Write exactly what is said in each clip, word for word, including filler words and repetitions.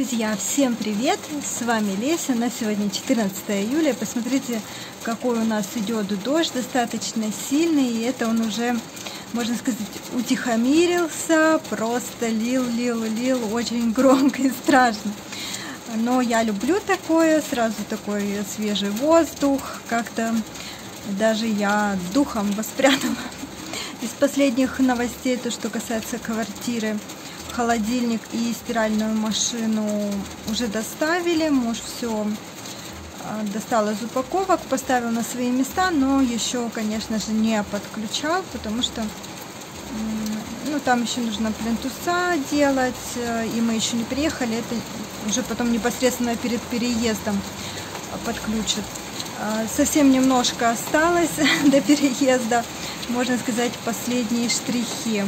Друзья, всем привет! С вами Леся. На сегодня четырнадцатое июля. Посмотрите, какой у нас идет дождь, достаточно сильный. И это он уже, можно сказать, утихомирился. Просто лил, лил, лил очень громко и страшно. Но я люблю такое, сразу такой свежий воздух. Как-то даже я духом воспрянула. Из последних новостей, то, что касается квартиры, холодильник и стиральную машину уже доставили. Муж все достал из упаковок, поставил на свои места, но еще, конечно же, не подключал, потому что ну, там еще нужно плинтуса делать, и мы еще не приехали. Это уже потом непосредственно перед переездом подключат. Совсем немножко осталось до переезда, можно сказать, последние штрихи.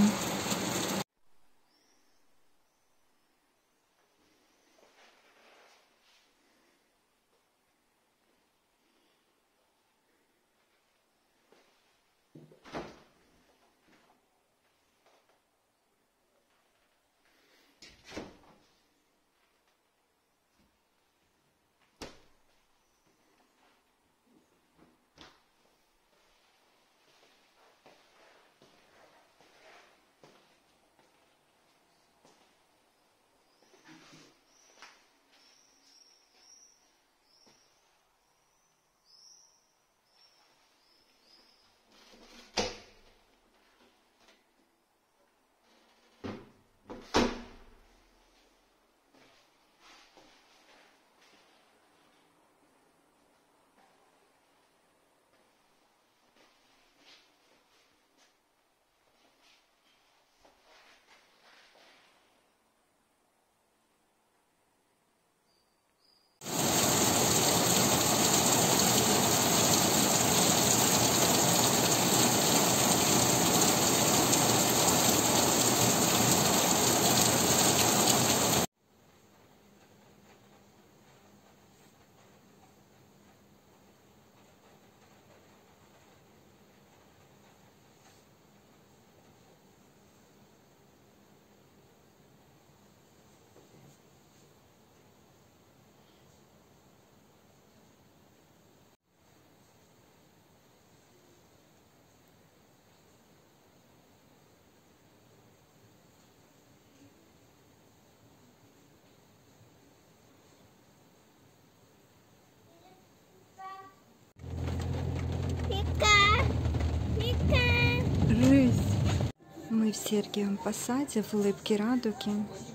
Мы в Сергиевом Посаде, в улыбке радуги.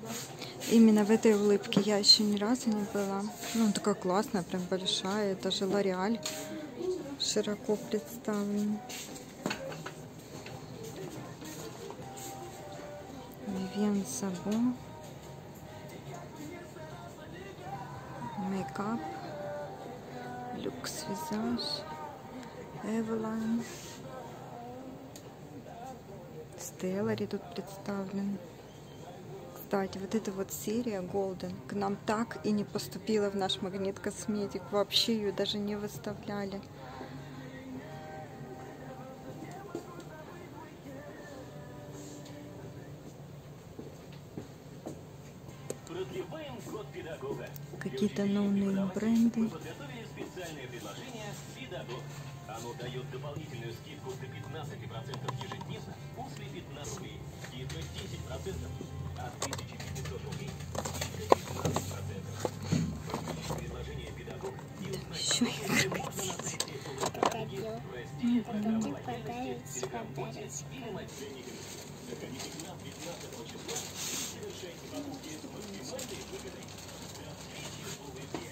Именно в этой улыбке я еще ни разу не была. Ну, она такая классная, прям большая. Это же Лореаль широко представлен. Вивьен Сабо. Мейкап. Люкс Визаж. Эвелайн. Стеллари тут представлен. Кстати, вот эта вот серия Golden к нам так и не поступила в наш Магнит Косметик. Вообще ее даже не выставляли. Какие-то ноунейм бренды. Оно дает дополнительную скидку до пятнадцати процентов ежедневно, после пятнадцати рублей, скидка десять процентов, от тысячи пятисот рублей, скидка пятнадцать процентов. Предложение педагог и узнать, можно на сайте раздел программы лояльности, телеграм-боте или мобильниками. Заходите к нам пятнадцатого числа и совершайте покупки с максимальной выгодой. До встречи в улыбке.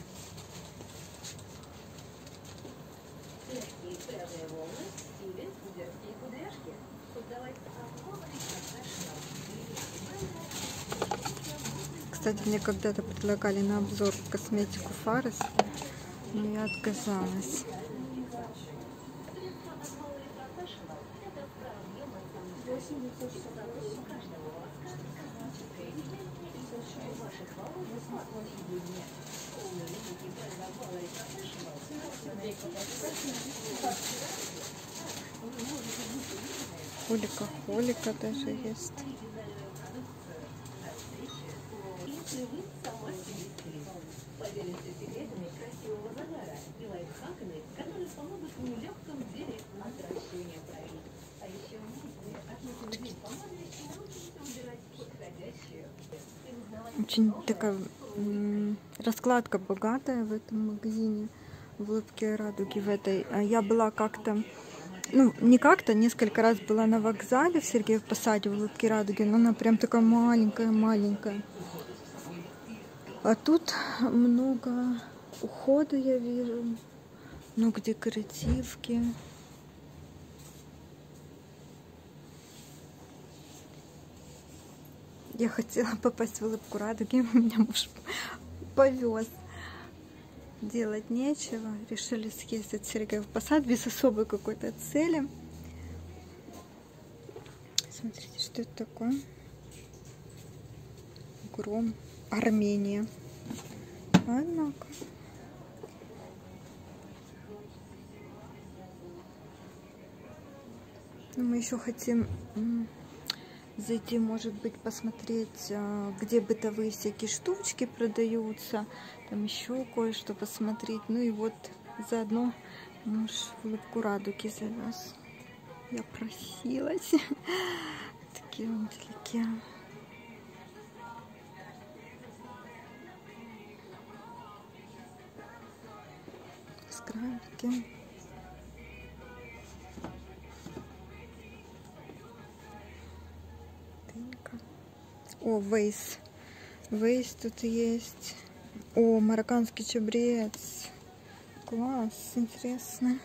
Свежие волны или детские кудряшки. Создавать основанный Кстати, мне когда-то предлагали на обзор косметику Фарес, но я отказалась. Холика, холика даже есть. Поделимся секретами красивого загара и лайфхаками, которые помогут в нелегком деле отращивания бровей. А еще мы отметим день помады и научимся выбирать подходящую. Очень такая м, раскладка богатая в этом магазине, в улыбке радуги в этой. А я была как-то, ну не как-то, несколько раз была на вокзале в Сергиев Посаде в улыбке радуги, но она прям такая маленькая-маленькая. А тут много ухода я вижу, много декоративки. Я хотела попасть в улыбку радуги, меня муж повез. Делать нечего. Решили съездить в Сергиев Посад без особой какой-то цели. Смотрите, что это такое. Гром. Армения. Однако. Мы еще хотим зайти, может быть, посмотреть, где бытовые всякие штучки продаются. Там еще кое-что посмотреть. Ну и вот заодно муж в улыбку радуги завез. Я просилась. Такие вот великие. Скрабики. О, вейс. Вейс тут есть. О, марокканский чабрец. Класс, интересно.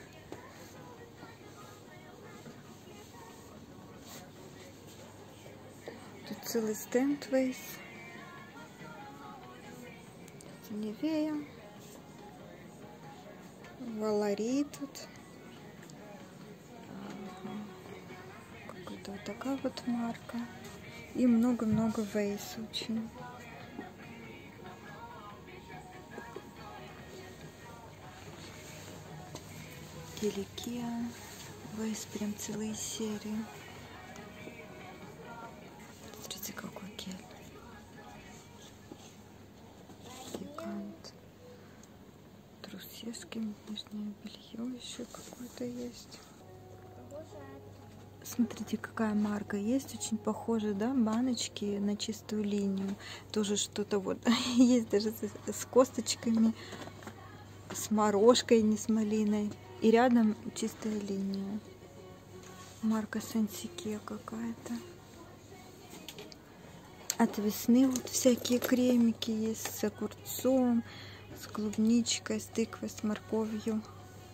Тут целый стенд вейс. Невея. Валари тут. Какая-то вот такая вот марка. И много-много вейс очень. Геликия. Вейс прям целые серии. Смотрите, какой гель. Гигант. Трусишки, нижнее белье еще какое-то есть. Смотрите, какая марка есть, очень похожа, да, баночки на чистую линию. Тоже что-то вот есть даже с, с косточками, с морожкой, не с малиной. И рядом чистая линия. Марка Сансике какая-то. От весны вот всякие кремики есть с огурцом, с клубничкой, с тыквой, с морковью.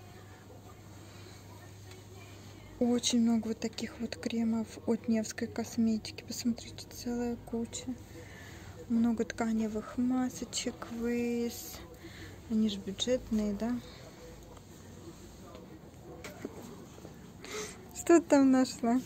Очень много вот таких вот кремов от Невской косметики. Посмотрите, целая куча. Много тканевых масочек, вейс. Они же бюджетные, да? Что ты там нашла?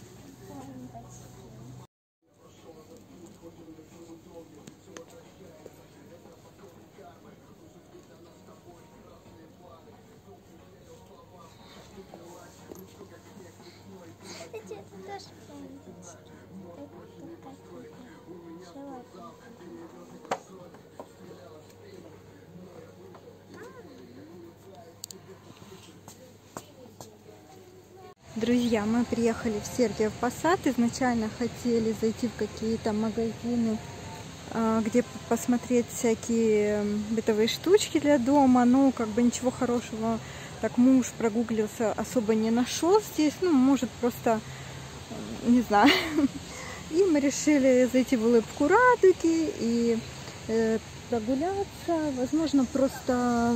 Друзья, мы приехали в Сергиев Посад. Изначально хотели зайти в какие-то магазины, где посмотреть всякие бытовые штучки для дома. Но как бы ничего хорошего, так муж прогуглился, особо не нашел здесь. Ну, может, просто, не знаю. И мы решили зайти в улыбку радуги и э, прогуляться. Возможно, просто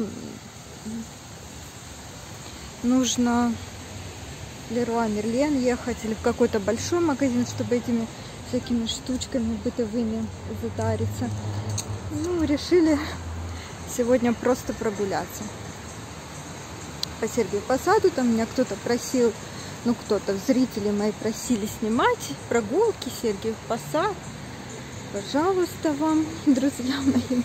нужно в Леруа Мерлен ехать или в какой-то большой магазин, чтобы этими всякими штучками бытовыми затариться. Ну, решили сегодня просто прогуляться по Сергиев Посаду. Там меня кто-то просил, ну кто-то, зрители мои просили снимать прогулки Сергиев Посад. Пожалуйста, вам, друзья мои.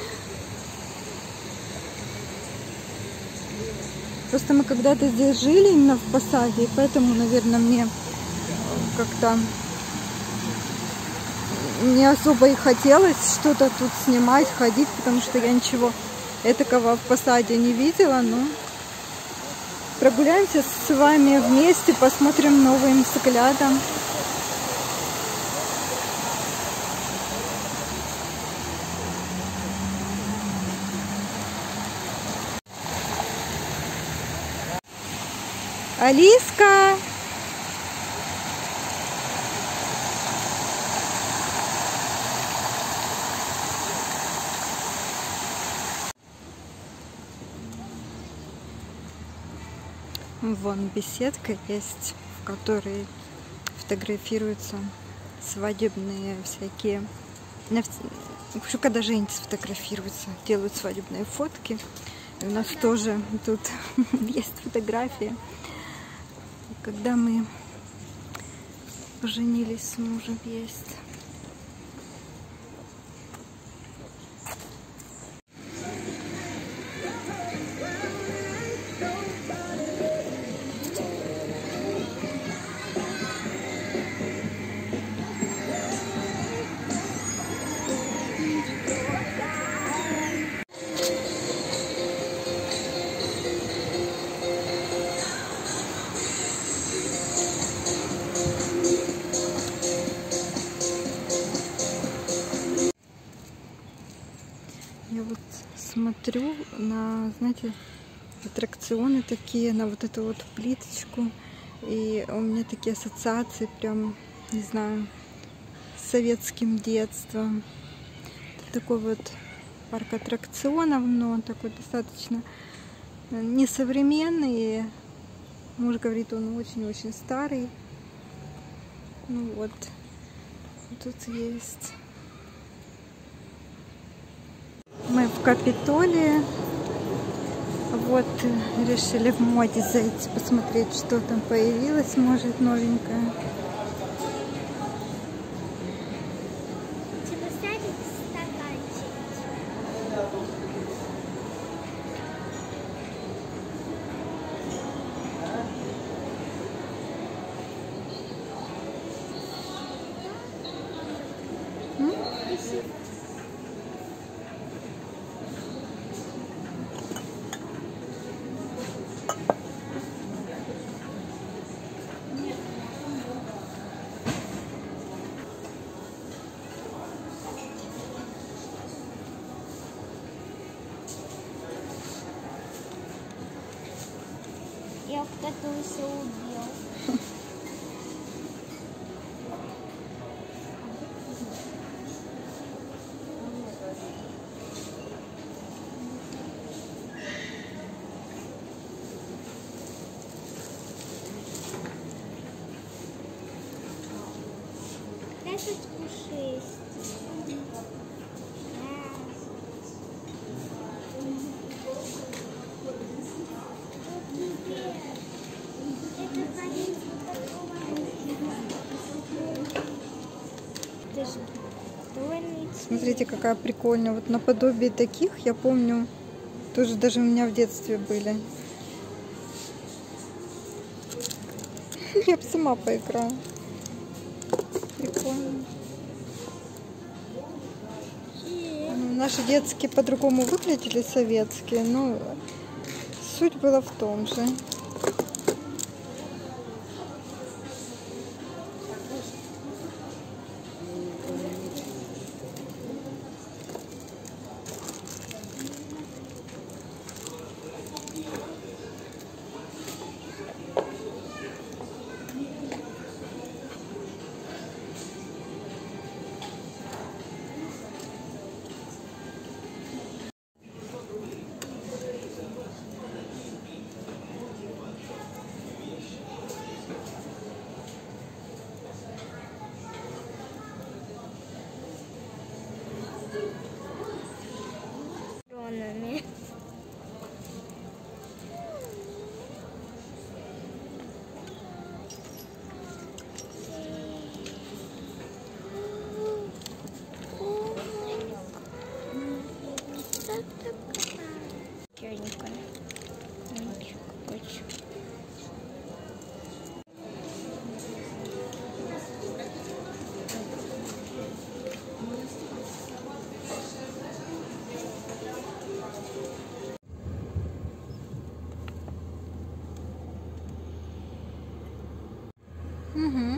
Просто мы когда-то здесь жили именно в Посаде, и поэтому, наверное, мне как-то не особо и хотелось что-то тут снимать, ходить, потому что я ничего этакого в Посаде не видела, но прогуляемся с вами вместе, посмотрим новым взглядом. Алиска! Вон беседка есть, в которой фотографируются свадебные всякие. В общем, когда женятся, фотографируются, делают свадебные фотки. И у нас тоже тут есть фотография, когда мы поженились с мужем, есть. Я вот смотрю на, знаете, аттракционы такие, на вот эту вот плиточку. И у меня такие ассоциации прям, не знаю, с советским детством. Это такой вот парк аттракционов, но он такой достаточно несовременный. Муж говорит, он очень-очень старый. Ну вот, тут есть... Мы в Капитолии. Вот, решили в моде зайти, посмотреть, что там появилось, может, новенькое. Я кто-то все убил. Десять пушистых. Смотрите, какая прикольная. Вот наподобие таких, я помню, тоже даже у меня в детстве были. Я бы сама поиграла. Прикольно. Наши детские по-другому выглядели, советские, но суть была в том же. Угу.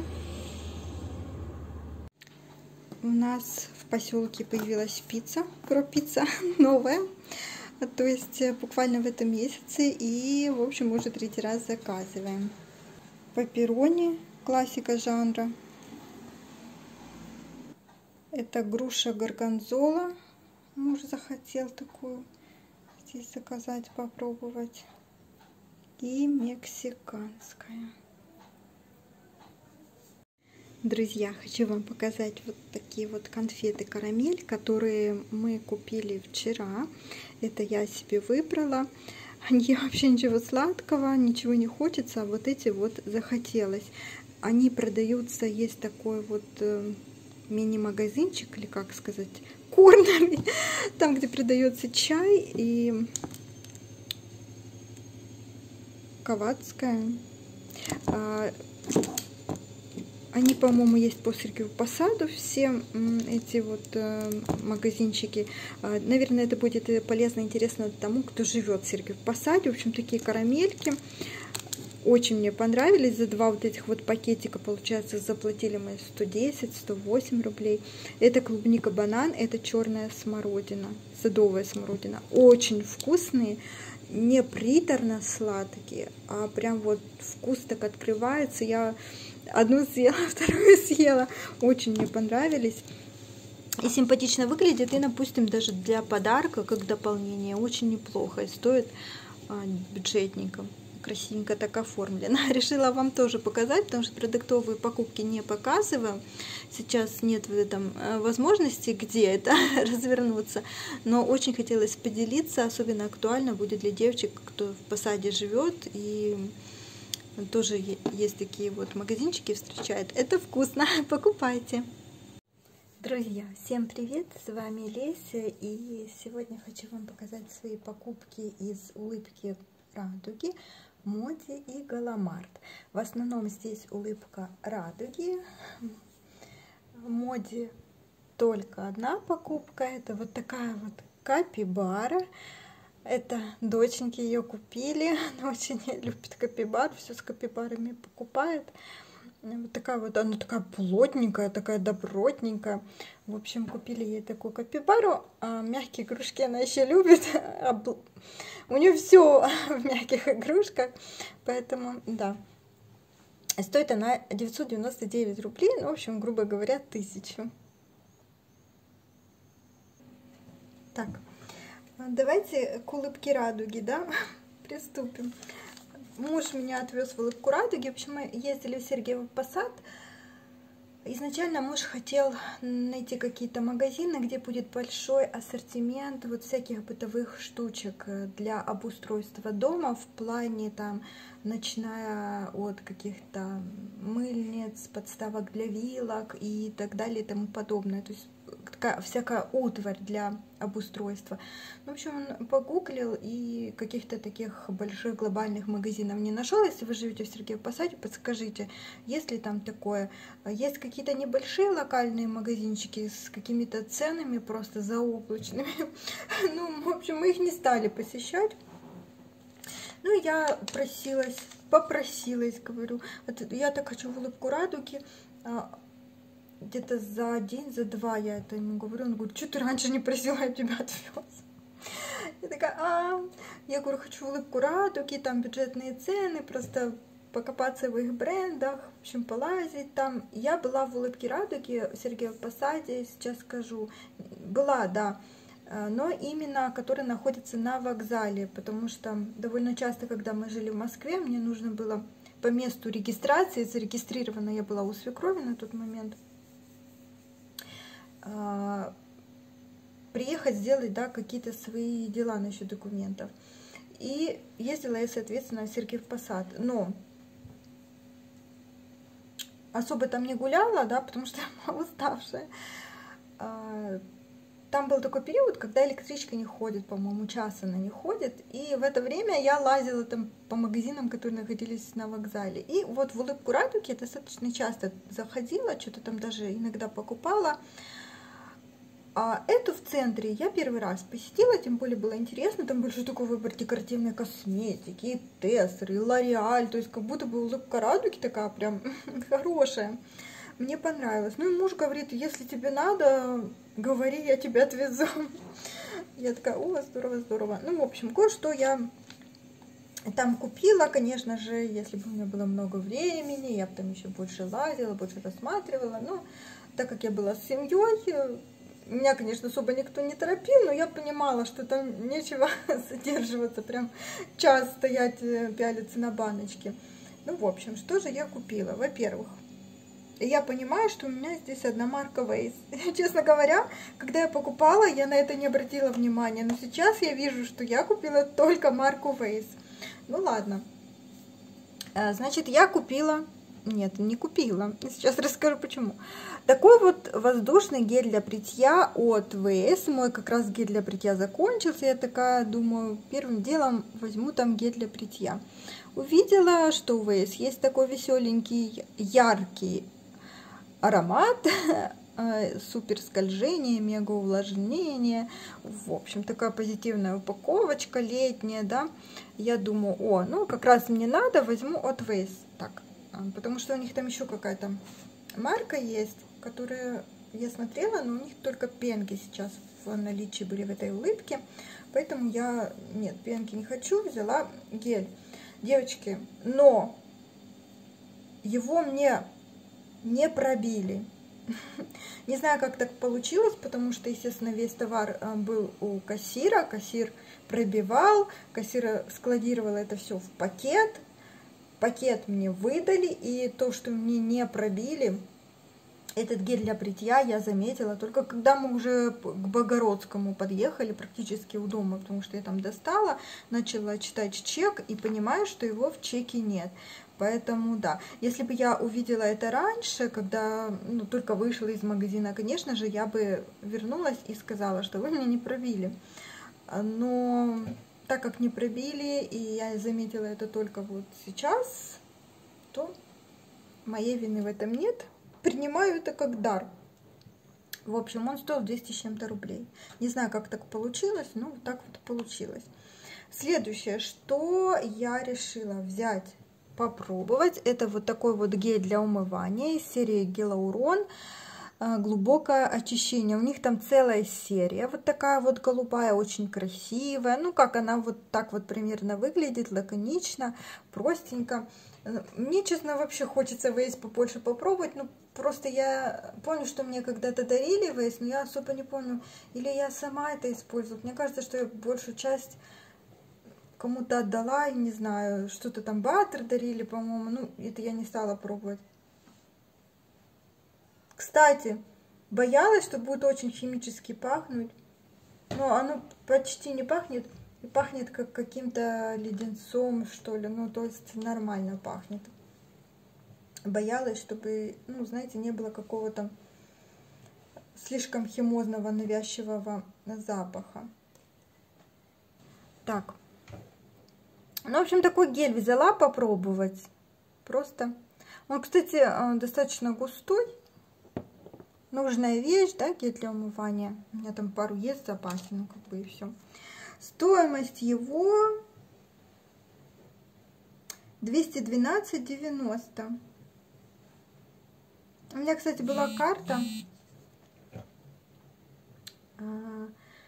У нас в поселке появилась пицца, Кропицца, новая. То есть буквально в этом месяце. И, в общем, мы уже третий раз заказываем. Пепперони, классика жанра. Это груша горгонзола. Муж захотел такую здесь заказать, попробовать. И мексиканская. Друзья, хочу вам показать вот такие вот конфеты карамель, которые мы купили вчера. Это я себе выбрала. Они вообще ничего сладкого, ничего не хочется, а вот эти вот захотелось. Они продаются, есть такой вот э, мини-магазинчик, или как сказать, корнер, там, где продается чай и Ковацкая. Они, по-моему, есть по Сергиеву Посаду, все эти вот э, магазинчики. Э, наверное, это будет полезно и интересно тому, кто живет в Сергиеву Посаде. В общем, такие карамельки очень мне понравились. За два вот этих вот пакетика, получается, заплатили мы сто десять — сто восемь рублей. Это клубника банан, это черная смородина, садовая смородина. Очень вкусные, не приторно сладкие, а прям вот вкус так открывается. Я одну съела, вторую съела. Очень мне понравились. И симпатично выглядит. И, допустим, даже для подарка, как дополнение, очень неплохо. И стоит а, бюджетненько. Красивенько так оформлено. Решила вам тоже показать, потому что продуктовые покупки не показываю. Сейчас нет в этом возможности, где это развернуться. Но очень хотелось поделиться. Особенно актуально будет для девочек, кто в Посаде живет. И тоже есть такие вот магазинчики, встречают. Это вкусно, покупайте. Друзья, всем привет, с вами Леся, и сегодня хочу вам показать свои покупки из улыбки радуги, Моди и Галамарт. В основном здесь улыбка радуги, Моди только одна покупка, это вот такая вот капибара. Это доченьки ее купили, она очень любит капибар, все с капибарами покупает. Вот такая вот, она такая плотненькая, такая добротненькая. В общем, купили ей такую капибару, а мягкие игрушки она еще любит. У нее все в мягких игрушках, поэтому, да. Стоит она девятьсот девяносто девять рублей, ну, в общем, грубо говоря, тысячу. Так. Давайте к улыбке радуги, да, приступим. Муж меня отвез в улыбку радуги. В общем, мы ездили в Сергиев Посад. Изначально муж хотел найти какие-то магазины, где будет большой ассортимент вот всяких бытовых штучек для обустройства дома в плане там, начиная от каких-то мыльниц, подставок для вилок и так далее и тому подобное. То есть такая всякая утварь для обустройства. В общем, он погуглил и каких-то таких больших глобальных магазинов не нашел. Если вы живете в Сергиевом Посаде, подскажите, есть ли там такое. Есть какие-то небольшие локальные магазинчики с какими-то ценами просто заоблачными. Ну, в общем, мы их не стали посещать. Ну, я просилась, попросилась, говорю, вот я так хочу в улыбку радуги. Где-то за день, за два я это ему говорю. Он говорит, что ты раньше не просила, я тебя отвез. Я такая, а, я говорю, хочу улыбку радуги, там бюджетные цены, просто покопаться в их брендах, в общем, полазить там. Я была в улыбке радуги в Сергиевом Посаде, сейчас скажу, была, да, но именно, которая находится на вокзале, потому что довольно часто, когда мы жили в Москве, мне нужно было по месту регистрации, зарегистрирована я была у свекрови на тот момент, приехать сделать, да, какие-то свои дела насчет документов. И ездила я, соответственно, в Сергиев Посад. Но особо там не гуляла, да, потому что я была уставшая. Там был такой период, когда электричка не ходит, по-моему, час она не ходит. И в это время я лазила там по магазинам, которые находились на вокзале. И вот в улыбку радуги я достаточно часто заходила, что-то там даже иногда покупала. А эту в центре я первый раз посетила, тем более было интересно. Там большой такой выбор декоративной косметики, и Тессер, и Лореаль. То есть как будто бы улыбка радуги такая прям хорошая. Мне понравилось. Ну и муж говорит, если тебе надо, говори, я тебя отвезу. Я такая, о, здорово, здорово. Ну, в общем, кое-что я там купила. Конечно же, если бы у меня было много времени, я бы там еще больше лазила, больше рассматривала. Но так как я была с семьей, меня, конечно, особо никто не торопил, но я понимала, что там нечего задерживаться, прям час стоять, пялиться на баночки. Ну, в общем, что же я купила? Во-первых, я понимаю, что у меня здесь одна марка Waze. Честно говоря, когда я покупала, я на это не обратила внимания, но сейчас я вижу, что я купила только марку Waze. Ну, ладно. Значит, я купила... Нет, не купила. Сейчас расскажу почему. Такой вот воздушный гель для бритья от Waze. Мой как раз гель для бритья закончился. Я такая думаю, первым делом возьму там гель для бритья. Увидела, что у Waze есть такой веселенький, яркий аромат. Супер скольжение, мега увлажнение. В общем, такая позитивная упаковочка летняя, да. Я думаю, о, ну как раз мне надо, возьму от Waze. Так. Потому что у них там еще какая-то марка есть, которую я смотрела, но у них только пенки сейчас в наличии были в этой улыбке. Поэтому я, нет, пенки не хочу, взяла гель. Девочки, но его мне не пробили. Не знаю, как так получилось, потому что, естественно, весь товар был у кассира. Кассир пробивал, кассир складировал это все в пакет. Пакет мне выдали, и то, что мне не пробили, этот гель для бритья я заметила только когда мы уже к Богородскому подъехали, практически у дома, потому что я там достала, начала читать чек и понимаю, что его в чеке нет. Поэтому да, если бы я увидела это раньше, когда ну, только вышла из магазина, конечно же, я бы вернулась и сказала, что вы меня не пробили. Но... так как не пробили, и я заметила это только вот сейчас, то моей вины в этом нет. Принимаю это как дар. В общем, он стоил двести с чем-то рублей. Не знаю, как так получилось, но вот так вот получилось. Следующее, что я решила взять, попробовать, это вот такой вот гель для умывания из серии Гелаурон. Глубокое очищение. У них там целая серия, вот такая вот голубая, очень красивая. Ну, как она вот так вот примерно выглядит, лаконично, простенько. Мне, честно, вообще хочется Waze побольше попробовать. Ну, просто я помню, что мне когда-то дарили Waze, но я особо не помню, или я сама это использую. Мне кажется, что я большую часть кому-то отдала, и не знаю, что-то там баттер дарили, по-моему. Ну, это я не стала пробовать. Кстати, боялась, что будет очень химически пахнуть, но оно почти не пахнет, и пахнет как каким-то леденцом, что ли, ну, то есть нормально пахнет. Боялась, чтобы, ну, знаете, не было какого-то слишком химозного, навязчивого запаха. Так, ну, в общем, такой гель взяла попробовать, просто. Он, кстати, достаточно густой. Нужная вещь, да, гель для умывания. У меня там пару есть в запасе, ну как бы и все. Стоимость его двести двенадцать девяносто. У меня, кстати, была карта. А,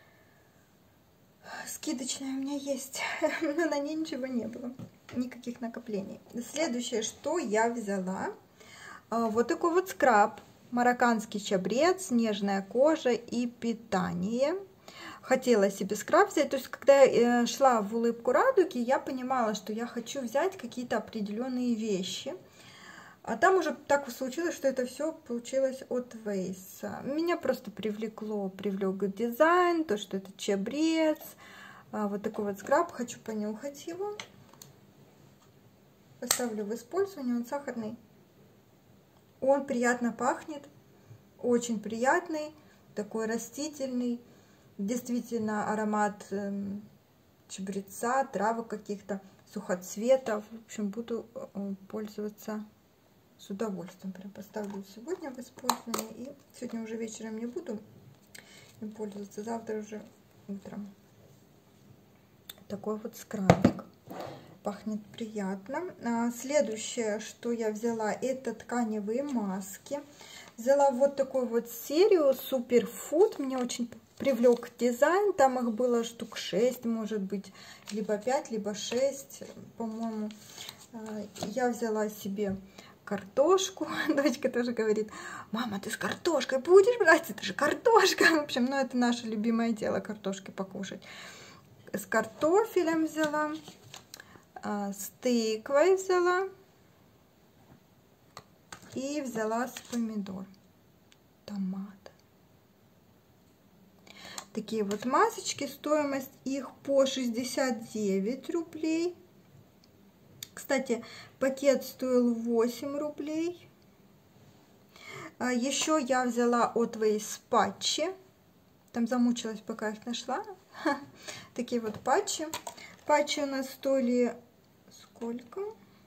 скидочная у меня есть, но на ней ничего не было. Никаких накоплений. Следующее, что я взяла. А, вот такой вот скраб. Марокканский чабрец, нежная кожа и питание. Хотела себе скраб взять. То есть, когда я шла в улыбку радуги, я понимала, что я хочу взять какие-то определенные вещи. А там уже так случилось, что это все получилось от Waze. Меня просто привлекло, привлек дизайн, то, что это чабрец. Вот такой вот скраб. Хочу понюхать его. Поставлю в использование. Он сахарный. Он приятно пахнет, очень приятный, такой растительный, действительно аромат э, чабреца, травок каких-то, сухоцветов. В общем, буду э, пользоваться с удовольствием. Прям поставлю сегодня в использование, и сегодня уже вечером не буду и пользоваться завтра уже утром. Такой вот скрабик. Пахнет приятно. А, следующее, что я взяла, это тканевые маски. Взяла вот такую вот серию Superfood. Мне очень привлек дизайн. Там их было штук шесть, может быть, либо пять, либо шесть, по-моему. Я взяла себе картошку. Дочка тоже говорит: мама, ты с картошкой будешь брать? Это же картошка. В общем, ну это наше любимое дело, картошки покушать. С картофелем взяла, с тыквой взяла и взяла с помидор, томат. Такие вот масочки, стоимость их по шестьдесят девять рублей. Кстати, пакет стоил восемь рублей. Еще я взяла от Waze патчи. Там замучилась, пока их нашла. Такие вот патчи. Патчи у нас стоили сколько?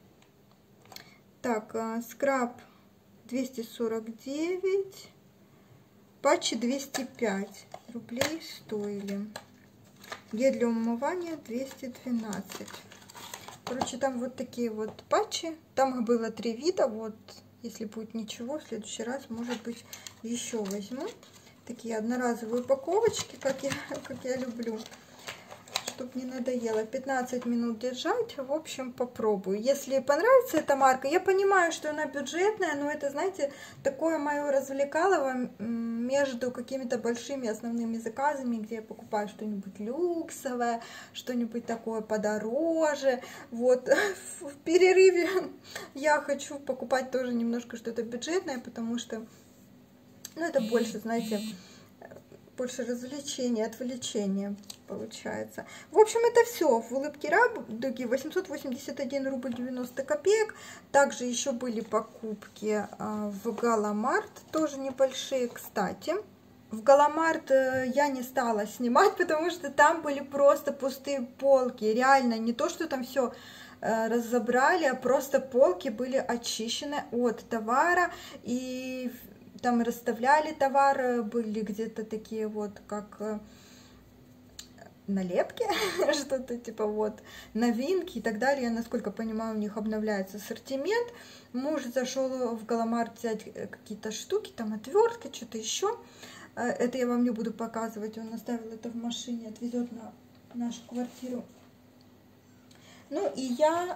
Так, скраб двести сорок девять. Патчи двести пять рублей стоили. Гель для умывания двести двенадцать. Короче, там вот такие вот патчи. Там их было три вида. Вот, если будет ничего, в следующий раз, может быть, еще возьму. Такие одноразовые упаковочки, как я, как я люблю. Чтобы не надоело. пятнадцать минут держать. В общем, попробую. Если понравится эта марка, я понимаю, что она бюджетная, но это, знаете, такое мое развлекалово между какими-то большими основными заказами, где я покупаю что-нибудь люксовое, что-нибудь такое подороже. Вот. В перерыве я хочу покупать тоже немножко что-то бюджетное, потому что, ну, это больше, знаете, больше развлечения, отвлечения получается. В общем, это все. В улыбке радуги восемьсот восемьдесят один рубль девяносто копеек. Также еще были покупки в Галамарт, тоже небольшие. Кстати, в Галамарт я не стала снимать, потому что там были просто пустые полки. Реально, не то, что там все разобрали, а просто полки были очищены от товара. И там расставляли товар, были где-то такие вот, как налепки, что-то типа вот новинки и так далее. Я, насколько понимаю, у них обновляется ассортимент. Муж зашел в Галамарт взять какие-то штуки, там отвертки, что-то еще. Это я вам не буду показывать. Он оставил это в машине, отвезет на нашу квартиру. Ну и я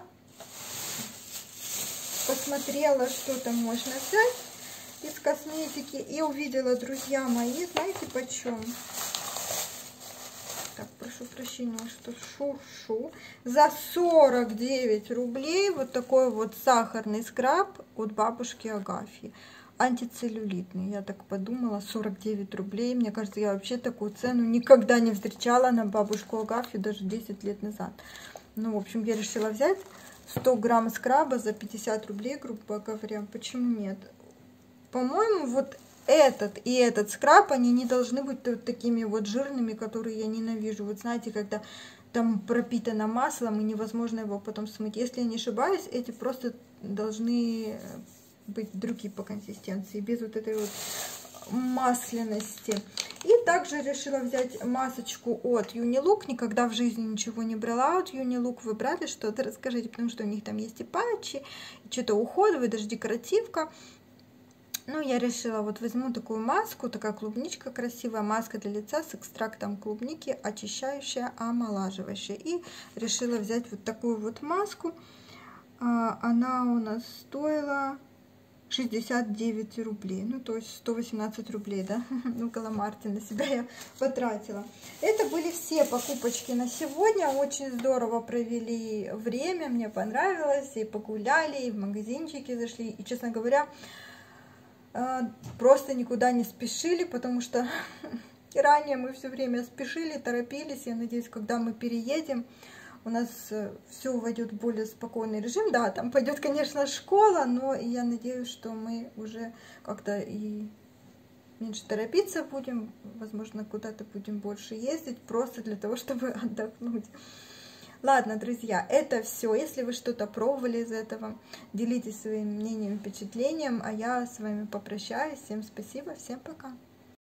посмотрела, что там можно взять из косметики, и увидела, друзья мои, знаете почем? Так, прошу прощения, что шуршу. За сорок девять рублей вот такой вот сахарный скраб от бабушки Агафьи. Антицеллюлитный. Я так подумала, сорок девять рублей. Мне кажется, я вообще такую цену никогда не встречала на бабушку Агафью, даже десять лет назад. Ну, в общем, я решила взять сто грамм скраба за пятьдесят рублей, грубо говоря. Почему нет? По-моему, вот этот и этот скраб, они не должны быть вот такими вот жирными, которые я ненавижу. Вот знаете, когда там пропитано маслом и невозможно его потом смыть. Если я не ошибаюсь, эти просто должны быть другие по консистенции, без вот этой вот масляности. И также решила взять масочку от Unilook. Никогда в жизни ничего не брала от Unilook. Вы брали что-то? Расскажите, потому что у них там есть и патчи, и что-то уходовое, даже декоративка. Ну, я решила, вот возьму такую маску, такая клубничка красивая, маска для лица с экстрактом клубники, очищающая, омолаживающая. И решила взять вот такую вот маску. Она у нас стоила шестьдесят девять рублей, ну, то есть сто восемнадцать рублей, да, ну, Галамарте на себя я потратила. Это были все покупочки на сегодня. Очень здорово провели время, мне понравилось, и погуляли, и в магазинчики зашли, и, честно говоря, просто никуда не спешили, потому что ранее мы все время спешили, торопились. Я надеюсь, когда мы переедем, у нас все войдет в более спокойный режим. Да, там пойдет, конечно, школа, но я надеюсь, что мы уже как-то и меньше торопиться будем, возможно, куда-то будем больше ездить, просто для того, чтобы отдохнуть. Ладно, друзья, это все. Если вы что-то пробовали из этого, делитесь своим мнением, впечатлением, а я с вами попрощаюсь. Всем спасибо, всем пока.